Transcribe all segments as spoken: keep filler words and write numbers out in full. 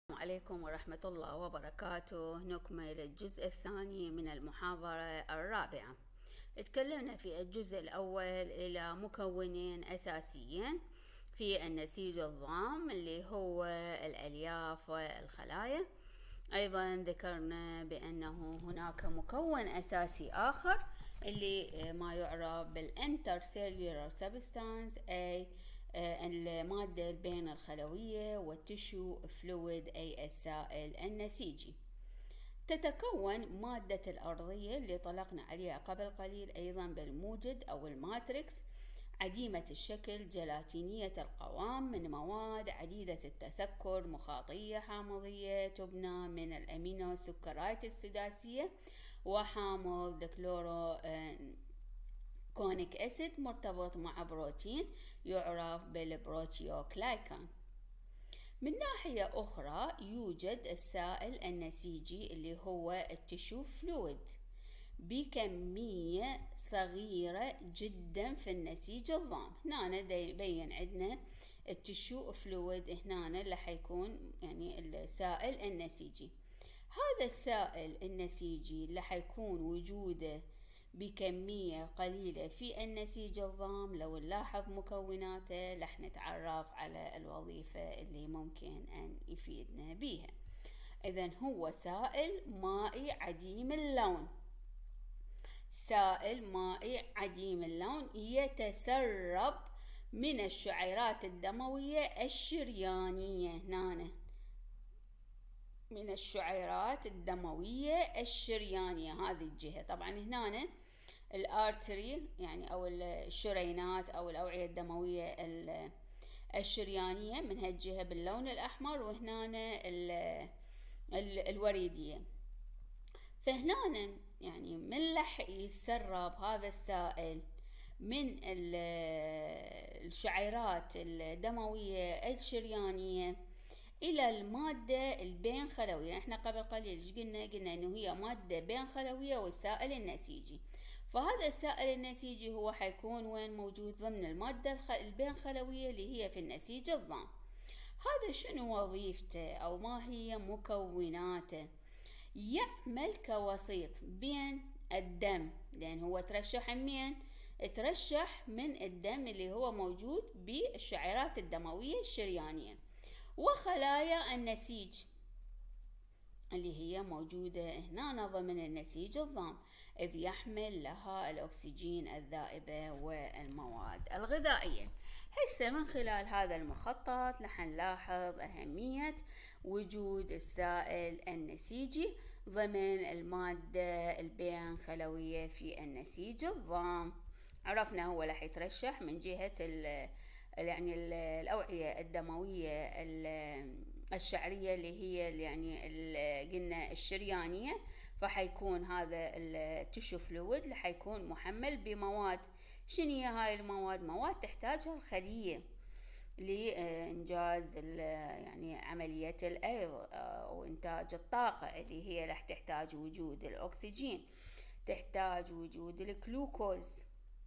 السلام عليكم ورحمة الله وبركاته. نكمل الجزء الثاني من المحاضرة الرابعة. تكلمنا في الجزء الأول إلى مكونين أساسيين في النسيج الضام اللي هو الألياف والخلايا. أيضا ذكرنا بأنه هناك مكون أساسي آخر اللي ما يعرف بالانترسيلولار سبستانس، أي المادة بين الخلوية والتشو فلويد أي السائل النسيجي. تتكون مادة الأرضية اللي طلقنا عليها قبل قليل أيضا بالموجد أو الماتريكس، عديمة الشكل، جلاتينية القوام، من مواد عديدة التسكر، مخاطية حامضية، تبنى من الأمينو سكرايت السداسية وحامض الكلورو كونيك أسيد مرتبط مع بروتين يعرف بالبروتيوكلايكان. من ناحية أخرى يوجد السائل النسيجي اللي هو التشو فلويد بكمية صغيرة جدا في النسيج الضام. هنا دا يبين عندنا التشو فلويد، هنا اللي حيكون يعني السائل النسيجي. هذا السائل النسيجي اللي حيكون وجوده بكمية قليلة في النسيج الضام، لو نلاحظ مكوناته رح نتعرف على الوظيفة اللي ممكن أن يفيدنا بيها. إذن هو سائل مائي عديم اللون، سائل مائي عديم اللون يتسرب من الشعيرات الدموية الشريانية، هنا من الشعيرات الدموية الشريانية هذه الجهة. طبعا هنا الارتري يعني او الشرينات او الاوعية الدموية الشريانية من هالجهة باللون الاحمر، وهنا الوريدية. فهنا يعني من لح يسرب هذا السائل من الشعيرات الدموية الشريانية إلى المادة البين خلوية. احنا قبل قليل ايش قلنا؟ قلنا انه هي مادة بين خلوية والسائل النسيجي. فهذا السائل النسيجي هو حيكون وين موجود؟ ضمن المادة البين خلوية اللي هي في النسيج الضام. هذا شنو وظيفته او ما هي مكوناته؟ يعمل كوسيط بين الدم، لان هو ترشح منين؟ ترشح من الدم اللي هو موجود بالشعيرات الدموية الشريانية وخلايا النسيج اللي هي موجودة هنا ضمن النسيج الضام، إذ يحمل لها الأكسجين الذائبة والمواد الغذائية. هسه من خلال هذا المخطط رح نلاحظ أهمية وجود السائل النسيجي ضمن المادة البين خلوية في النسيج الضام. عرفنا هو رح يترشح من جهة يعني الأوعية الدموية الشعرية اللي هي يعني قلنا الشريانية، فحيكون هذا التشو فلويد اللي حيكون محمل بمواد. شنو هي هاي المواد؟ مواد تحتاجها الخلية لإنجاز يعني عملية الأيض أو إنتاج الطاقة، اللي هي رح تحتاج وجود الأكسجين، تحتاج وجود الجلوكوز،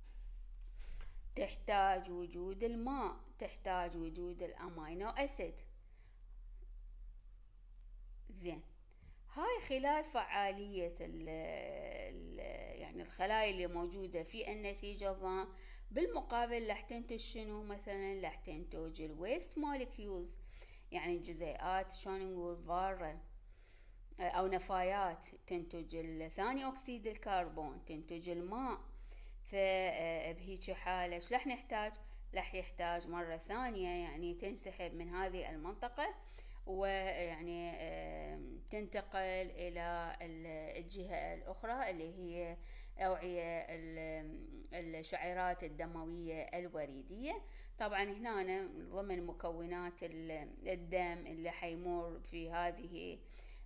تحتاج وجود الماء، تحتاج وجود الأمينو أسيد. زين، هاي خلال فعالية ال ال يعني الخلايا اللي موجودة في النسيج الضام. بالمقابل رح تنتج شنو؟ مثلا رح تنتج الويست موليكيولز، يعني الجزيئات شلون نقول فارة أو نفايات، تنتج الثاني أكسيد الكربون، تنتج الماء. فبهيك حالة ايش رح نحتاج؟ رح يحتاج مرة ثانية يعني تنسحب من هذه المنطقة ويعني تنتقل إلى الجهة الأخرى اللي هي أوعية الشعيرات الدموية الوريدية. طبعا هنا ضمن مكونات الدم اللي حيمر في هذه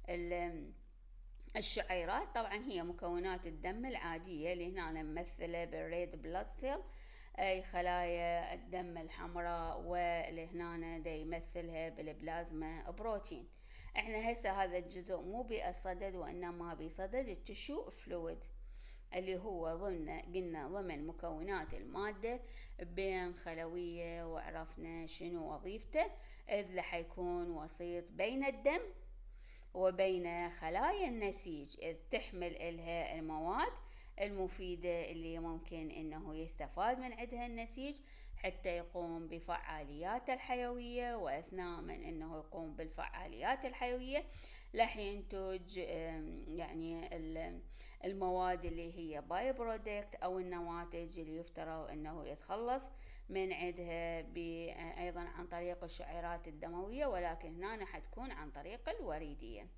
الشعيرات، طبعا هي مكونات الدم العادية اللي هنا نمثلها بالريد بلاد سيل، أي خلايا الدم الحمراء، واللي هنا دا يمثلها بالبلازما بروتين. احنا هسه هذا الجزء مو بالصدد وإنما بصدد التشو فلويد. اللي هو ضمن قلنا ضمن مكونات المادة بين خلوية، وعرفنا شنو وظيفته، إذ لح يكون وسيط بين الدم وبين خلايا النسيج، إذ تحمل إلها المواد المفيدة اللي ممكن إنه يستفاد من عندها النسيج حتى يقوم بفعاليات الحيوية، وأثناء من إنه يقوم بالفعاليات الحيوية لح ينتج يعني المواد اللي هي باي برودكت أو النواتج اللي يفترض إنه يتخلص من عندها أيضا عن طريق الشعيرات الدموية، ولكن هنا حتكون عن طريق الوريدية.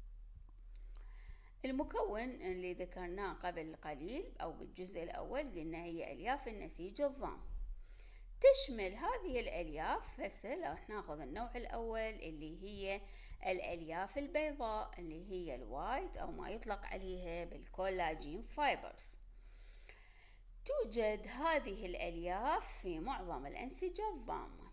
المكون اللي ذكرناه قبل قليل أو بالجزء الأول قلنا هي ألياف النسيج الضام. تشمل هذه الألياف، هسه لو ناخذ النوع الأول اللي هي الألياف البيضاء اللي هي الوايت أو ما يطلق عليها بالكولاجين فايبرز. توجد هذه الألياف في معظم الأنسجة الضامة،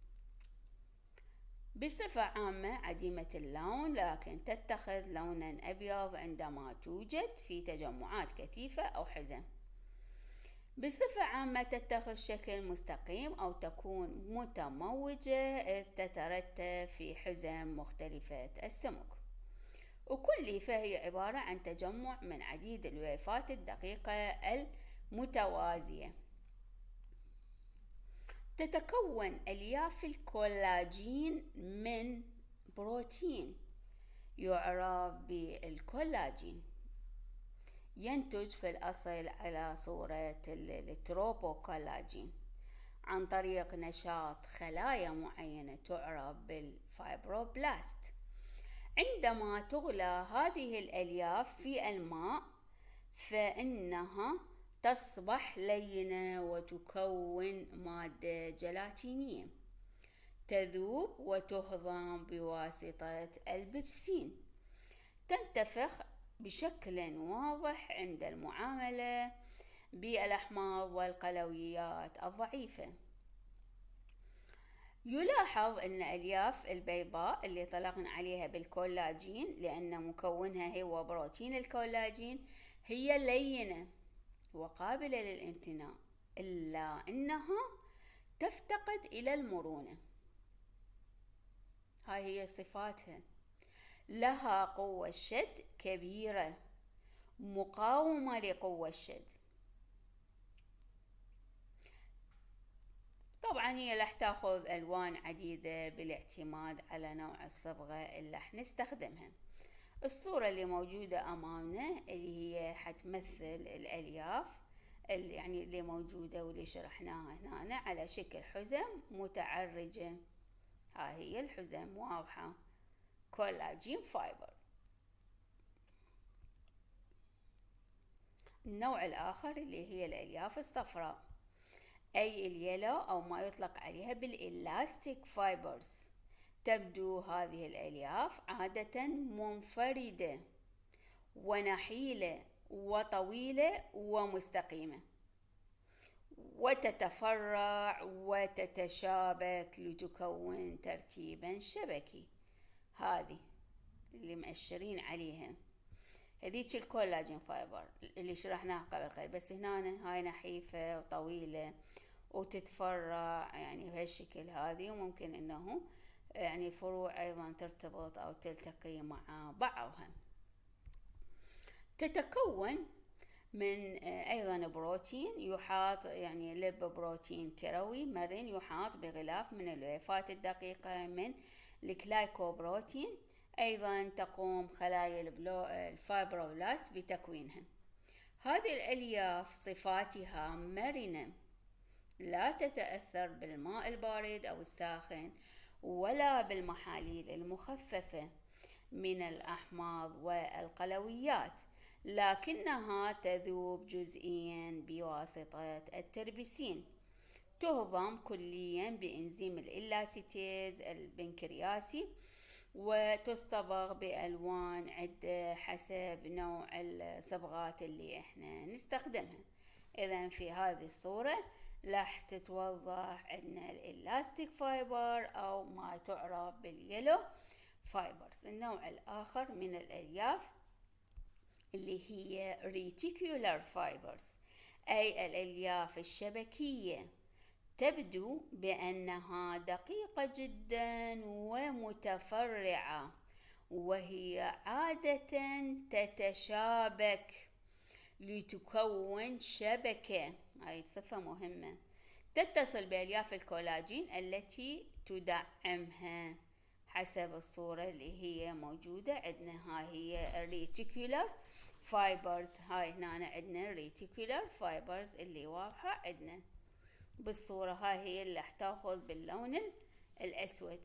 بصفة عامة عديمة اللون، لكن تتخذ لونا أبيض عندما توجد في تجمعات كثيفة أو حزم. بصفة عامة تتخذ شكل مستقيم أو تكون متموجة، إذ تترتب في حزم مختلفة السمك، وكل فهي عبارة عن تجمع من عديد الويفات الدقيقة المتوازية. تتكون ألياف الكولاجين من بروتين يعرف بالكولاجين، ينتج في الأصل على صورة التروبوكولاجين عن طريق نشاط خلايا معينة تعرف بالفايبروبلاست. عندما تغلى هذه الألياف في الماء فإنها تصبح لينة وتكون مادة جيلاتينية تذوب وتهضم بواسطة البيبسين. تنتفخ بشكل واضح عند المعاملة بالأحماض والقلويات الضعيفة. يلاحظ أن ألياف البيضاء اللي طلقنا عليها بالكولاجين لأن مكونها هو بروتين الكولاجين هي لينة وقابلة للامتناع، إلا أنها تفتقد إلى المرونة. هاي هي صفاتها، لها قوة شد كبيرة مقاومة لقوة الشد. طبعا هي رح تاخذ ألوان عديدة بالاعتماد على نوع الصبغة اللي رح نستخدمها. الصورة اللي موجودة أمامنا اللي هي حتمثل الألياف اللي يعني اللي موجودة واللي شرحناها هنا على شكل حزم متعرجة. هاي هي الحزم واضحة، كولاجين فايبر. النوع الآخر اللي هي الألياف الصفراء أي اليلو أو ما يطلق عليها بالإلاستيك فايبرز. تبدو هذه الألياف عادة منفردة ونحيلة وطويلة ومستقيمة، وتتفرع وتتشابك لتكون تركيبا شبكي. هذه اللي مأشرين عليها هذيك الكولاجين فايبر اللي شرحناها قبل قليل، بس هنا هاي نحيفة وطويلة وتتفرع يعني بهالشكل هذه، وممكن انه يعني الفروع ايضا ترتبط او تلتقي مع بعضها. تتكون من ايضا بروتين يحاط يعني لب بروتين كروي مرن يحاط بغلاف من الويفات الدقيقة من الجلايكوبروتين. ايضا تقوم خلايا الفايبروبلاست بتكوينها. هذه الالياف صفاتها مرنة لا تتأثر بالماء البارد او الساخن ولا بالمحاليل المخففة من الأحماض والقلويات، لكنها تذوب جزئيا بواسطة التربسين. تهضم كليا بإنزيم الإلاسيتيز البنكرياسي، وتصطبغ بألوان عدة حسب نوع الصبغات اللي احنا نستخدمها. إذن في هذه الصورة راح تتوضح عندنا الإلاستيك فايبر أو ما تعرف باليلو فايبرز. النوع الآخر من الألياف اللي هي reticular fibers، أي الألياف الشبكية، تبدو بأنها دقيقة جدا ومتفرعة، وهي عادة تتشابك لتكون شبكة، أي صفة مهمة، تتصل بألياف الكولاجين التي تدعمها حسب الصورة اللي هي موجودة عندنا. هاي هي الريتيكولار فايبرز، هاي هنا عندنا الريتيكولار فايبرز اللي واضحة عندنا بالصورة. هاي هي اللي احتاخذ باللون الأسود.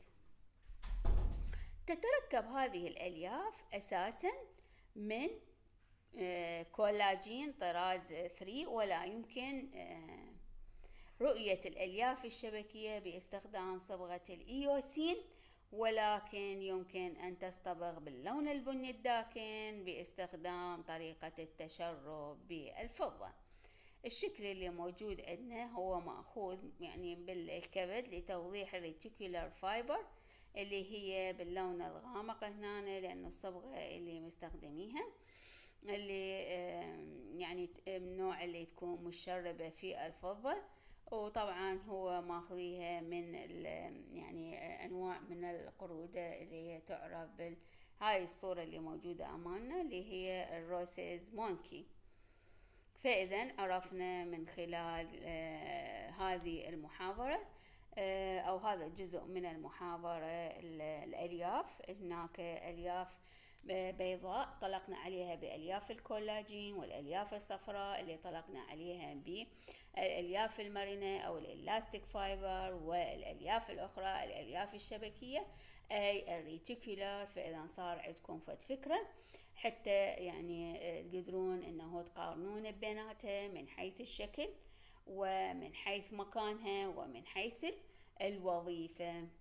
تتركب هذه الألياف أساسا من كولاجين طراز ثلاثة، ولا يمكن رؤية الألياف الشبكية باستخدام صبغة الإيوسين، ولكن يمكن أن تصطبغ باللون البني الداكن باستخدام طريقة التشرب بالفضة. الشكل اللي موجود عندنا هو مأخوذ يعني بالكبد لتوضيح الريتيكولار فايبر اللي هي باللون الغامق هنا، لأنه الصبغة اللي مستخدميها اللي يعني النوع اللي تكون مشربة في الفضة، وطبعا هو ماخذيها من يعني انواع من القرودة اللي هي تعرف بال هاي الصورة اللي موجودة امامنا اللي هي الروسيز مونكي. فاذا عرفنا من خلال آه هذه المحاضرة آه او هذا الجزء من المحاضرة الالياف. هناك الياف بيضاء طلقنا عليها بألياف الكولاجين، والألياف الصفراء اللي طلقنا عليها بالألياف المرنة أو الإلاستيك فايبر، والألياف الأخرى الألياف الشبكية أي الريتيكولار. فإذا صار عندكم فد فكرة حتى يعني تقدرون إنه تقارنون بيناتها من حيث الشكل ومن حيث مكانها ومن حيث الوظيفة.